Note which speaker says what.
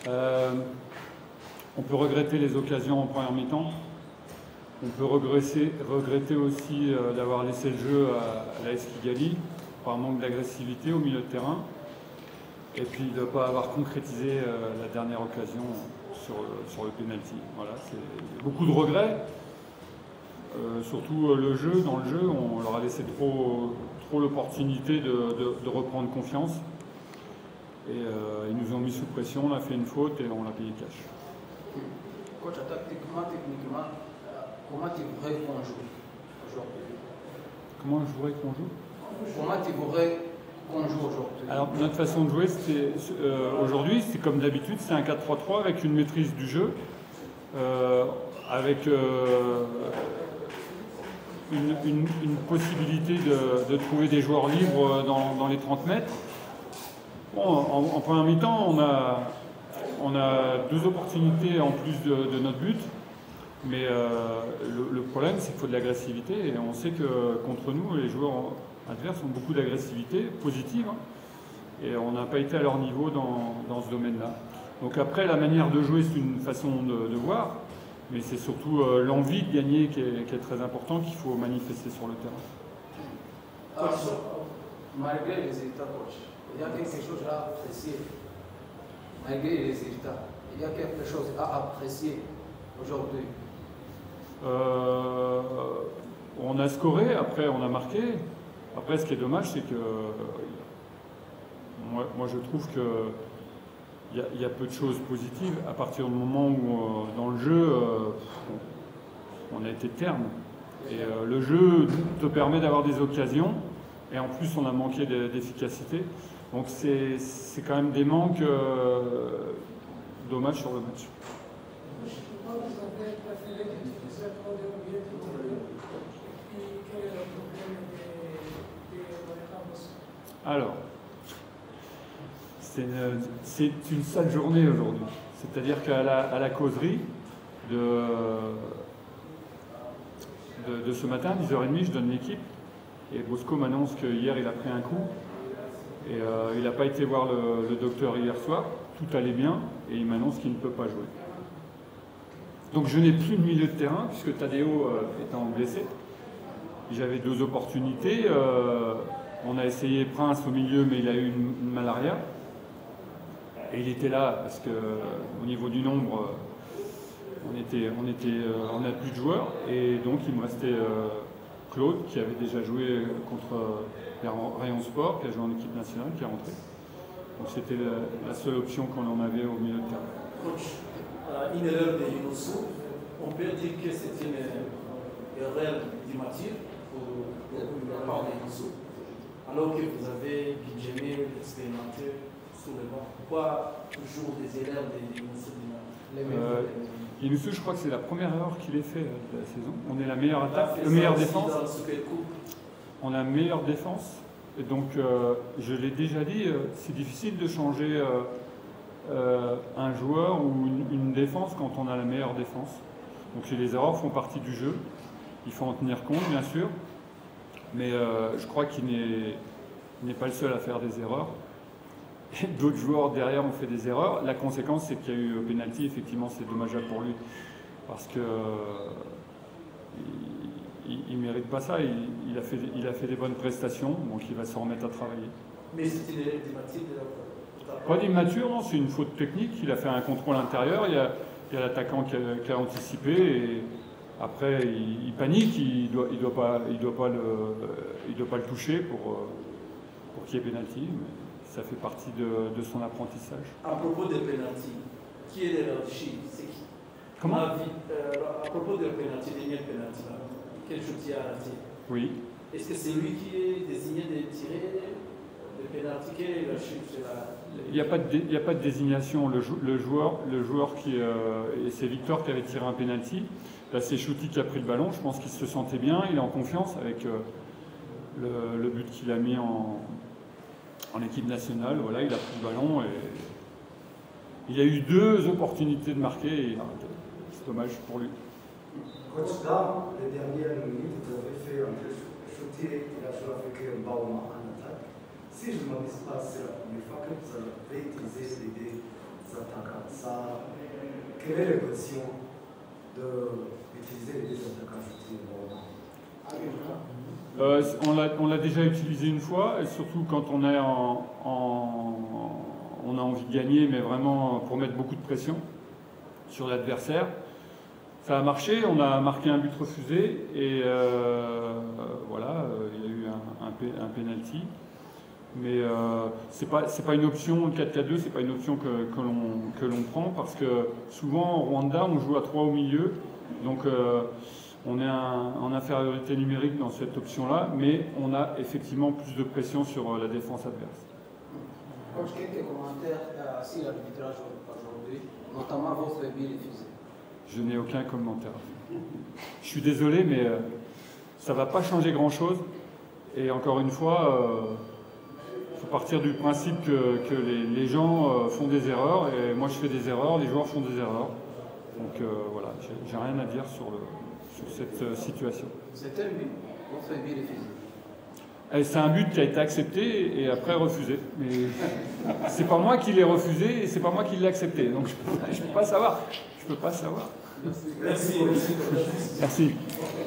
Speaker 1: On peut regretter les occasions en première mi-temps. On peut regretter aussi d'avoir laissé le jeu à la AS Kigali par manque d'agressivité au milieu de terrain. Et puis de ne pas avoir concrétisé la dernière occasion sur le penalty. Voilà, c'est beaucoup de regrets. Surtout dans le jeu, on leur a laissé trop l'opportunité de reprendre confiance. Et ils nous ont mis sous pression, on a fait une faute et on l'a payé cash.
Speaker 2: Coach, techniquement, comment tu voudrais qu'on joue aujourd'hui?
Speaker 1: Comment je voudrais qu'on joue?
Speaker 2: Comment tu voudrais qu'on joue aujourd'hui?
Speaker 1: Alors notre façon de jouer, aujourd'hui, c'est comme d'habitude, c'est un 4-3-3 avec une maîtrise du jeu, avec une possibilité de trouver des joueurs libres dans les 30 mètres. Bon, en première mi-temps, on a 2 opportunités en plus de notre but, mais le problème, c'est qu'il faut de l'agressivité, et on sait que contre nous, les joueurs adverses ont beaucoup d'agressivité positive, hein, et on n'a pas été à leur niveau dans ce domaine-là. Donc après, la manière de jouer, c'est une façon de voir, mais c'est surtout l'envie de gagner qui est très important, qu'il faut manifester sur le terrain.
Speaker 2: Malgré les résultats, coach, il y a quelque chose à apprécier. Malgré les résultats, il y a quelque chose à apprécier aujourd'hui.
Speaker 1: On a scoré, après on a marqué. Après, ce qui est dommage, c'est que moi je trouve qu'il y a peu de choses positives à partir du moment où dans le jeu on a été terne. Et le jeu te permet d'avoir des occasions, et en plus on a manqué d'efficacité. Donc c'est quand même des manques dommages sur le match. Alors, c'est une sale journée aujourd'hui. C'est-à-dire qu'à la causerie de ce matin, 10h30, je donne l'équipe. Et Bosco m'annonce qu'hier, il a pris un coup. Et il n'a pas été voir le docteur hier soir. Tout allait bien. Et il m'annonce qu'il ne peut pas jouer. Donc je n'ai plus de milieu de terrain, puisque Tadeo étant blessé. J'avais 2 opportunités. On a essayé Prince au milieu, mais il a eu une malaria. Et il était là, parce qu'au niveau du nombre, on n'a plus de joueurs. Et donc il me restait Claude, qui avait déjà joué contre Rayon Sport, qui a joué en équipe nationale, qui est rentré. Donc c'était la seule option qu'on en avait au milieu de terrain.
Speaker 3: Coach, une erreur de Youssou, on peut dire que c'est une erreur du Mathieu pour la part de Youssou, alors que vous avez Benjamin expérimenté sur le banc. Pourquoi toujours des erreurs de Youssou?
Speaker 1: Youssou, je crois que c'est la première erreur qu'il ait fait de la saison. On est la meilleure attaque, la meilleure défense. On a la meilleure défense. Et donc, je l'ai déjà dit, c'est difficile de changer un joueur ou une défense quand on a la meilleure défense. Donc les erreurs font partie du jeu. Il faut en tenir compte, bien sûr. Mais je crois qu'il n'est pas le seul à faire des erreurs. Et d'autres joueurs derrière ont fait des erreurs. La conséquence, c'est qu'il y a eu penalty. Effectivement, c'est dommageable pour lui. Parce que il ne mérite pas ça. Il a fait des bonnes prestations. Donc il va se remettre à travailler.
Speaker 3: Mais c'est une erreur d'immature de la part.
Speaker 1: Pas d'immature, non. C'est une faute technique. Il a fait un contrôle intérieur. Il y a l'attaquant qui a anticipé. Et après, il panique. Il doit pas le toucher pour qu'il y ait penalty. Mais ça fait partie de son apprentissage.
Speaker 3: À propos des penalty, qui est l'erreur de Chine? C'est qui?
Speaker 1: Comment?
Speaker 3: À propos des penalty, dernier penalty, quel shootier a raté?
Speaker 1: Oui.
Speaker 3: Est-ce que c'est lui qui est désigné de tirer le penalty? Quelle est la Chine?
Speaker 1: Il n'y a pas de désignation. Le joueur qui et c'est Victor qui avait tiré un penalty. Là, c'est Chouti qui a pris le ballon. Je pense qu'il se sentait bien. Il est en confiance avec le but qu'il a mis en équipe nationale. Voilà, il a pris le ballon et il a eu 2 opportunités de marquer et il a raté. C'est dommage pour lui.
Speaker 4: Coach, dans les dernières minutes, vous avez fait un peu shooter la joué avec un ballon en attaque. Si je ne m'abuse pas, c'est la première fois que vous avez utilisé les 2 attaquants. quelle est l'impression d'utiliser les attaquants shooting
Speaker 1: on l'a déjà utilisé une fois, et surtout quand on est on a envie de gagner, mais vraiment pour mettre beaucoup de pression sur l'adversaire. Ça a marché, on a marqué un but refusé, et voilà, il y a eu un penalty. Mais c'est pas une option, le 4-4-2, c'est pas une option que l'on prend, parce que souvent au Rwanda, on joue à 3 au milieu, donc on est en infériorité numérique dans cette option-là, mais on a effectivement plus de pression sur la défense adverse.
Speaker 2: Coach, quelques commentaires sur l'arbitrage aujourd'hui, notamment votre but refusé.
Speaker 1: Je n'ai aucun commentaire. Je suis désolé, mais ça ne va pas changer grand-chose. Et encore une fois, il faut partir du principe que les gens font des erreurs, et moi je fais des erreurs, les joueurs font des erreurs. Donc voilà, j'ai rien à dire sur cette situation.
Speaker 2: C'est un but, votre but refusé.
Speaker 1: C'est un but qui a été accepté et après refusé. Mais c'est pas moi qui l'ai refusé et c'est pas moi qui l'ai accepté. Donc je peux pas savoir. Je peux pas savoir.
Speaker 3: Merci.
Speaker 1: Merci.